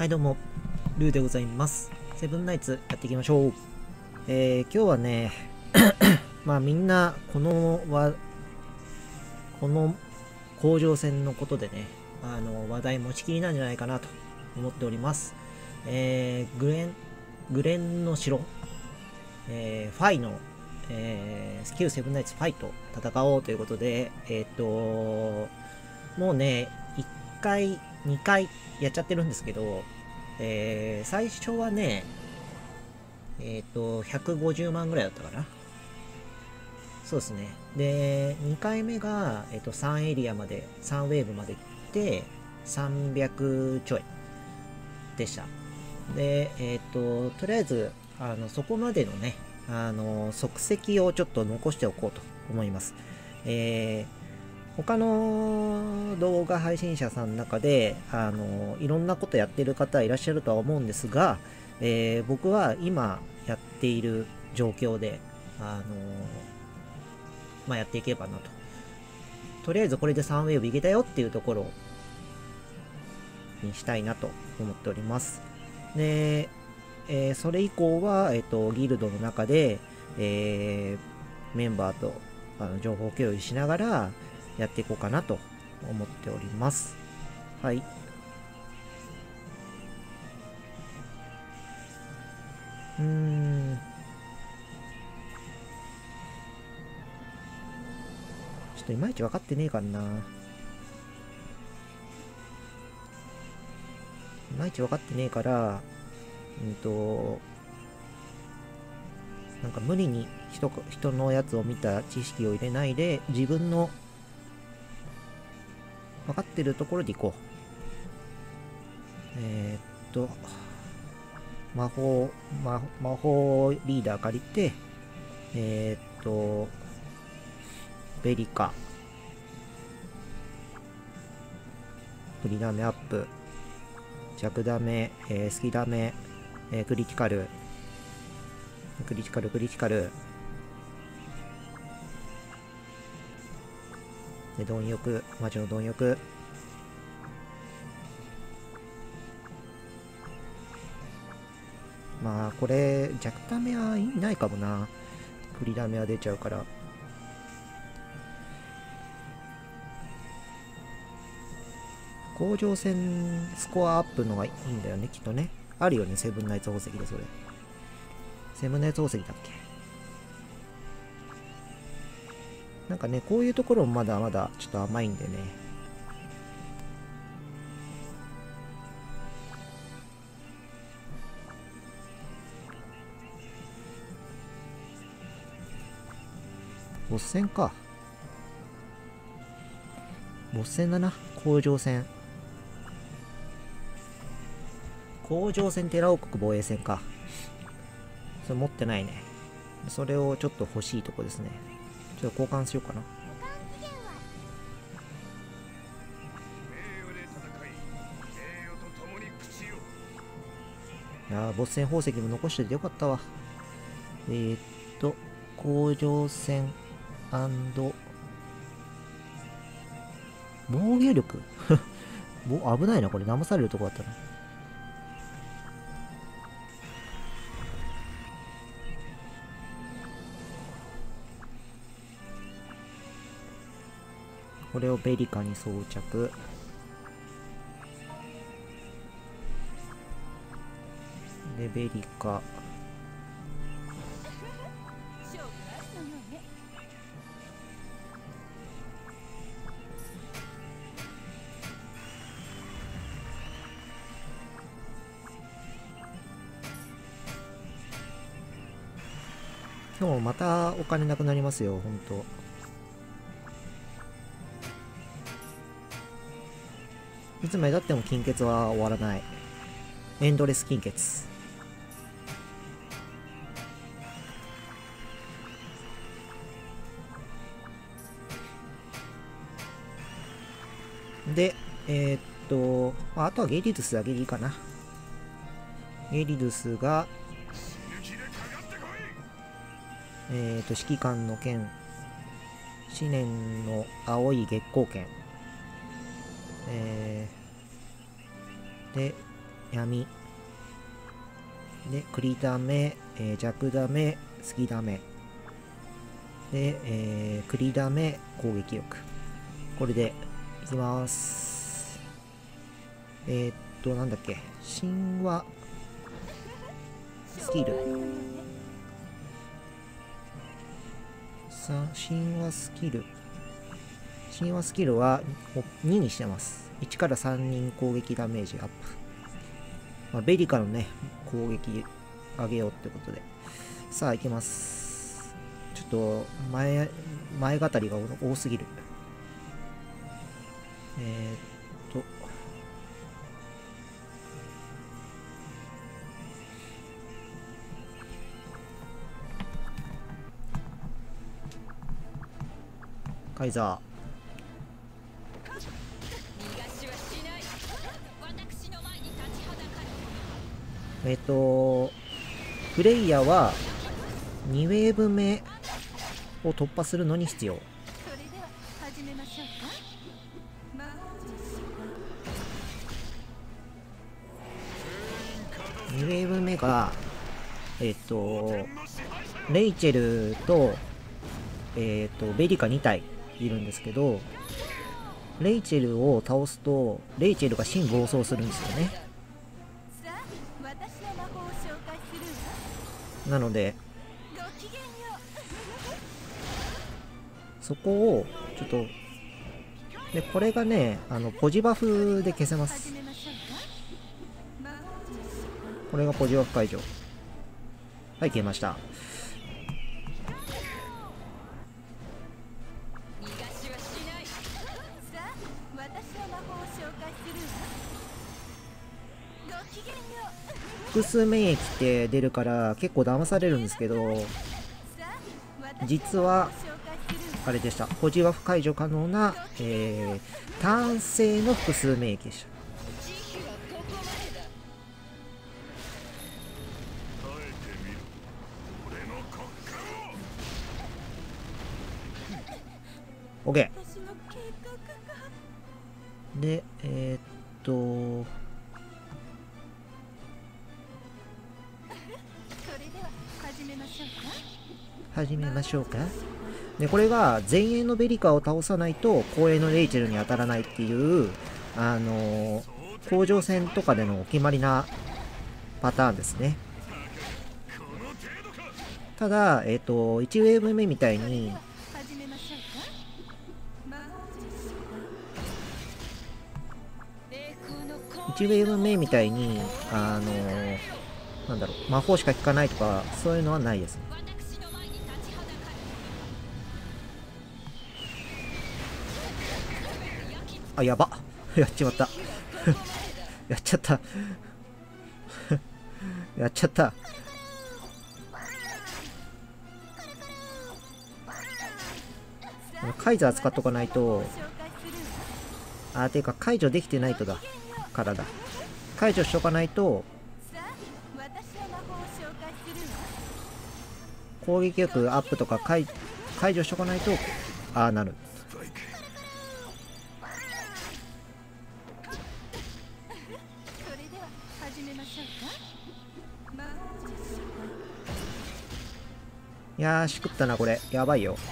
はいどうも、ルーでございます。セブンナイツやっていきましょう。今日はね、まあみんなこの甲状腺のことでね、話題持ちきりなんじゃないかなと思っております。グレンの城、ファイの、旧セブンナイツファイと戦おうということで、もうね、1回、2回やっちゃってるんですけど、最初はね、150万ぐらいだったかな。そうですね。で、2回目が、3エリアまで、3ウェーブまで行って、300ちょいでした。で、とりあえず、そこまでのね、足跡をちょっと残しておこうと思います。他の動画配信者さんの中で、いろんなことやってる方いらっしゃるとは思うんですが、僕は今やっている状況で、やっていけばなと。とりあえずこれで3ウェーブいけたよっていうところにしたいなと思っております。で、それ以降は、ギルドの中で、メンバーと情報共有しながらやっていこうかなと思っております。はい。ちょっといまいち分かってねえかな。いまいち分かってねえから、なんか無理に人のやつを見た知識を入れないで、自分の分かってるところでいこう。魔法リーダー借りて、ベリカ、振りダメアップ、弱ダメ、スキダメ、クリティカル、で、貪欲、魔女の貪欲、まあこれ弱ダメは意味ないかもな。振りダメは出ちゃうから。甲状腺スコアアップのがいいんだよね、きっとね。あるよね、セブンナイツ宝石でそれ。セブンナイツ宝石だっけ。なんかね、こういうところもまだまだちょっと甘いんでね。ボス戦か。ボス戦だな、甲状腺。甲状腺寺王国防衛戦か。それ持ってないね。それをちょっと欲しいとこですね。ちょっと交換しようかな。いやー、ボス戦宝石も残しててよかったわ。甲状腺防御力危ないな、これ騙されるとこだったな。これをベリカに装着。で、ベリカ。今日またお金なくなりますよ、ほんと。いつまでたっても金欠は終わらない。エンドレス金欠。で、あとはゲイリドゥスだけでいいかな。ゲイリドゥスが、指揮官の剣、思念の青い月光剣。で、 闇でクリダメ、弱ダメ、スキダメで、クリダメ、攻撃力。これでいきます。なんだっけ、神話スキル。さあ、神話スキル。神話スキルは2にしてます。1から3人攻撃ダメージアップ。まあ、ベリカのね、攻撃上げようってことで。さあ、いきます。ちょっと前語りが多すぎる。カイザー。プレイヤーは2ウェーブ目を突破するのに必要。2ウェーブ目がレイチェルとベリカ2体いるんですけど、レイチェルを倒すとレイチェルが真暴走するんですよね。なのでそこをちょっとで、これがねポジバフで消せます。これがポジバフ解除。はい、消えました。複数免疫って出るから結構騙されるんですけど、実はあれでした。ポジバフ解除可能な、単性の複数免疫でした。OK で、始めましょうか。で、これが前衛のベリカを倒さないと後衛のレイチェルに当たらないっていう甲状腺とかでのお決まりなパターンですね。ただ、1ウェーブ目みたいに1ウェーブ目みたいになんだろう、魔法しか効かないとかそういうのはないですね。あ、やばやっちまったやっちゃったやっちゃったカイザー使っとかないと、ていうか解除できてないとだからだ。解除しとかないと攻撃力アップとか解除しとかないとなる。いやー、しくったなこれ。やばいよ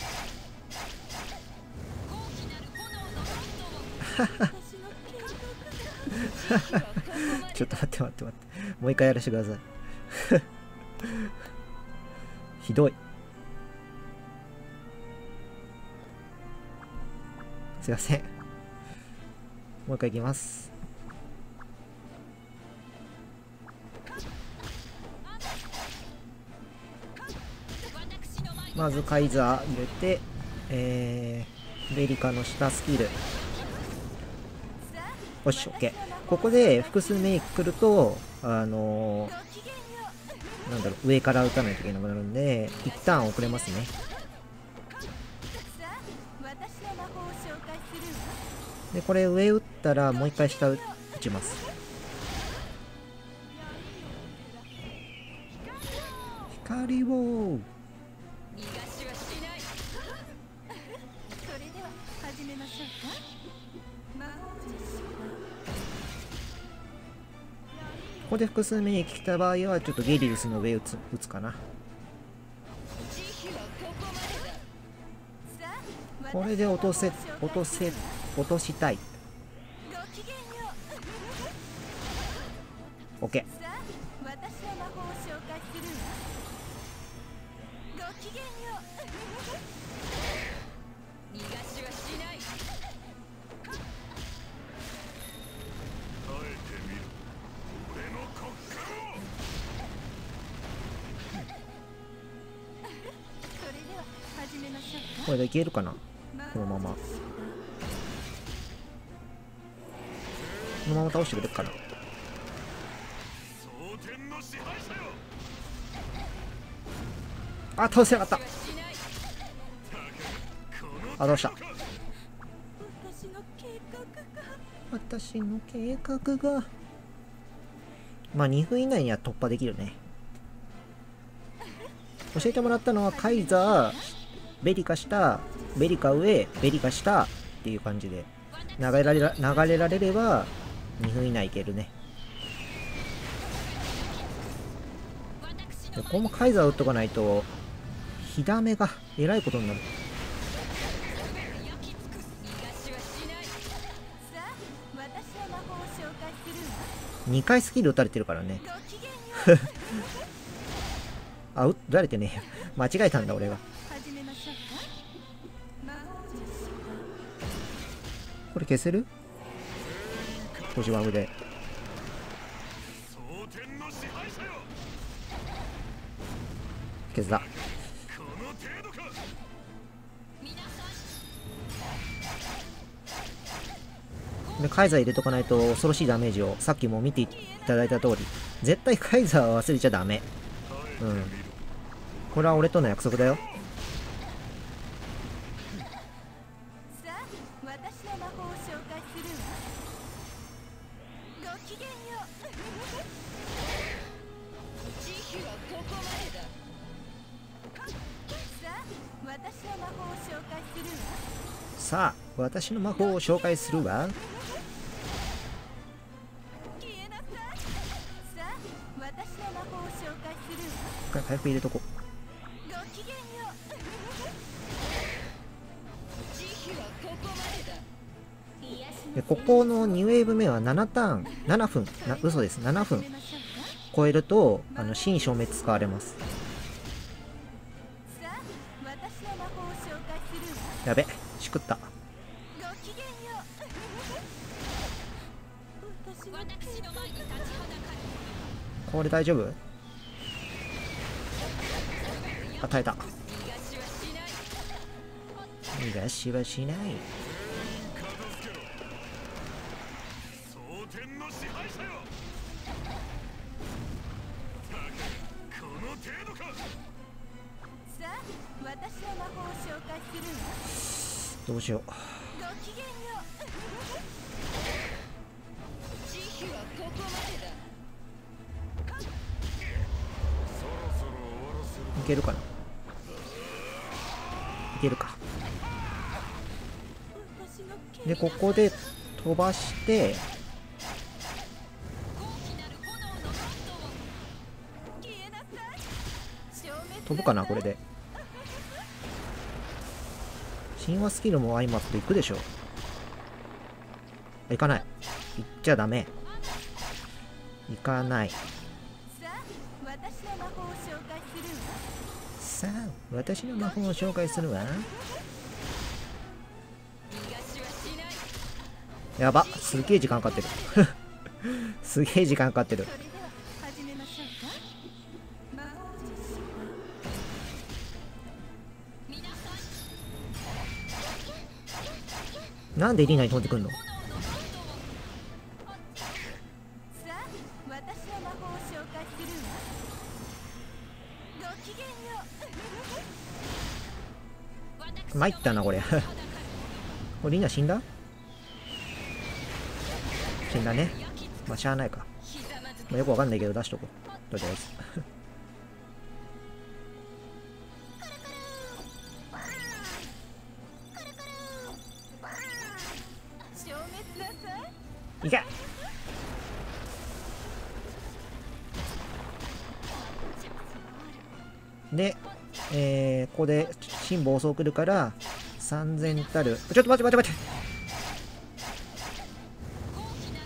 ちょっと待って待って待って、もう一回やらせてくださいひどい。すいません、もう一回いきます。まずカイザー入れて、ベリカの下スキル。よし、OK。ここで複数メイク来ると、なんだろう、上から打たないといけなくなるんで、一旦遅れますね。で、これ上打ったらもう一回下打ちます。光をこで複数目に来た場合はちょっとゲリルスの上打つかな。これで落としたい。OK。これでいけるかな、このまま。このまま倒してくれるかな。あ、倒せなかった。あ、どうした。私の計画がまあ2分以内には突破できるね。教えてもらったのはカイザー、ベリカ下、ベリカ上、ベリカ下っていう感じで流れられれば2分以内いけるね。ここもカイザー打っとかないと火ダメがえらいことになる。2回スキル打たれてるからね。あ、打たれてねえ。間違えたんだ俺が。これ消せる？小島腕。消せた。でカイザー入れとかないと恐ろしいダメージを、さっきも見ていただいた通り、絶対カイザーは忘れちゃダメ。うん。これは俺との約束だよ。さあ、私の魔法を紹介するわ。回復入れとこう。でここの2ウェーブ目は7ターン、7分、嘘です、7分超えると真消滅使われます。やべ、しくった。これ大丈夫？与えた。逃がしはしない。どうしよう。いけるかな。いけるか。でここで飛ばして飛ぶかな。これで神話スキルも相まっていくでしょ。いかない。いっちゃダメ。いかない。さあ、私の魔法を紹介するわ。やば、すげえ時間かかってる。すげえ時間かかってる。なんでリナに飛んでくんの？参ったなこれ。これリナ死んだ？死んだね。まあしゃあないか。まあ、よくわかんないけど出しとこう。とりあえず。いけ。 で、ここで辛抱遅くるから3000たる。ちょっと待って待って待って、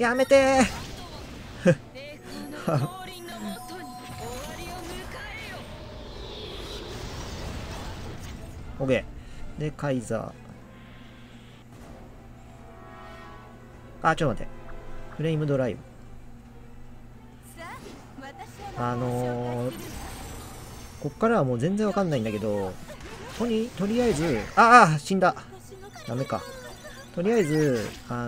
やめてーオッケー。でカイザー、あ、ちょっと待って、フレームドライブ、こっからはもう全然わかんないんだけど、とりあえず、死んだ。ダメか。とりあえず、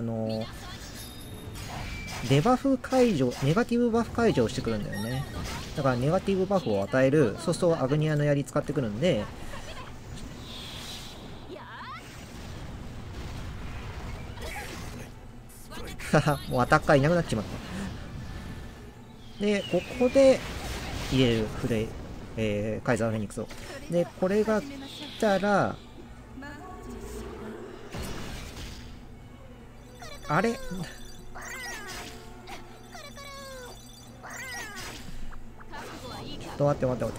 デバフ解除、ネガティブバフ解除をしてくるんだよね。だからネガティブバフを与える、そうするとアグニアの槍使ってくるんで、もうアタッカーいなくなっちまった。で、ここで入れるカイザーフェニックスを。で、これが来たら、あれ待って待って待って。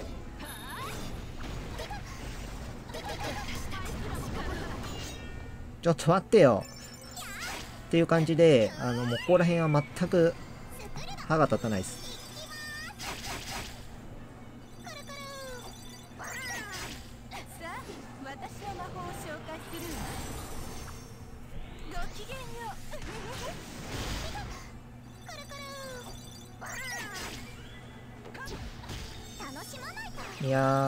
ちょっと待ってよ。っていう感じで、もうここら辺は全く歯が立たないです。いや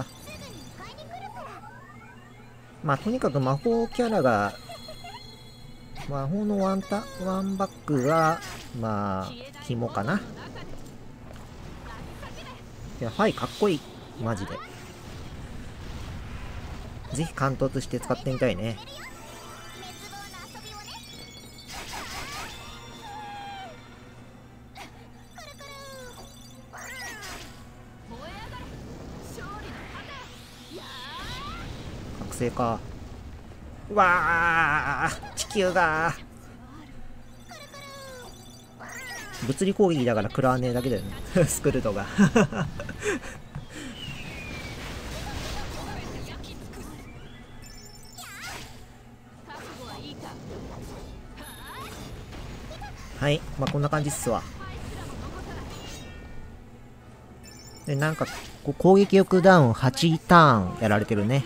ー、まあとにかく魔法キャラが、魔法のワンバックがまあ肝かな。いや、ファイかっこいい、マジで。ぜひ貫突して使ってみたいね。覚醒か。うわー、地球が物理攻撃だから食らわねえだけだよねスクルトがはい、まあこんな感じっすわ。で、なんか攻撃力ダウン8ターンやられてるね。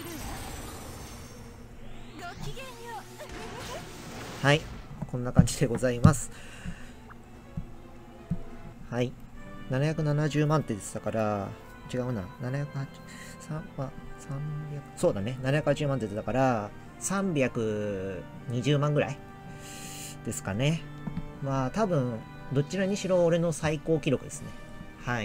はい、こんな感じでございます。はい、770万って言ってたから、違うな、780、そうだね、780万って言ってたから、320万ぐらいですかね。まあ、多分、どちらにしろ俺の最高記録ですね。はい。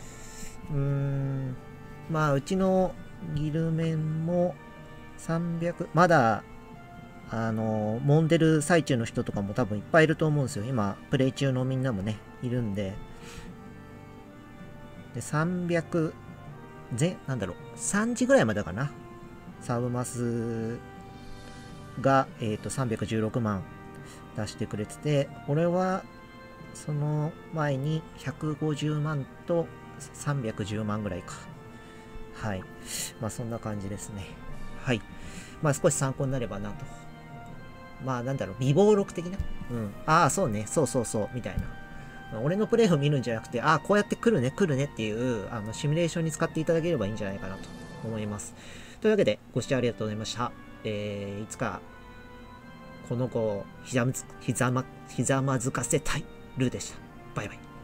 まあ、うちのギルメンも300、まだ、揉んでる最中の人とかも多分いっぱいいると思うんですよ。今、プレイ中のみんなもね、いるんで。で、300、なんだろう、3時ぐらいまでかな。サブマスが、316万出してくれてて、俺は、その前に150万と310万ぐらいか。はい。まあ、そんな感じですね。はい。まあ、少し参考になればなと。まあなんだろう、美貌録的な、ああ、そうね、そうそうそう、みたいな。俺のプレイを見るんじゃなくて、ああ、こうやって来るねっていう、シミュレーションに使っていただければいいんじゃないかなと思います。というわけで、ご視聴ありがとうございました。いつか、この子をひざまずかせたいルーでした。バイバイ。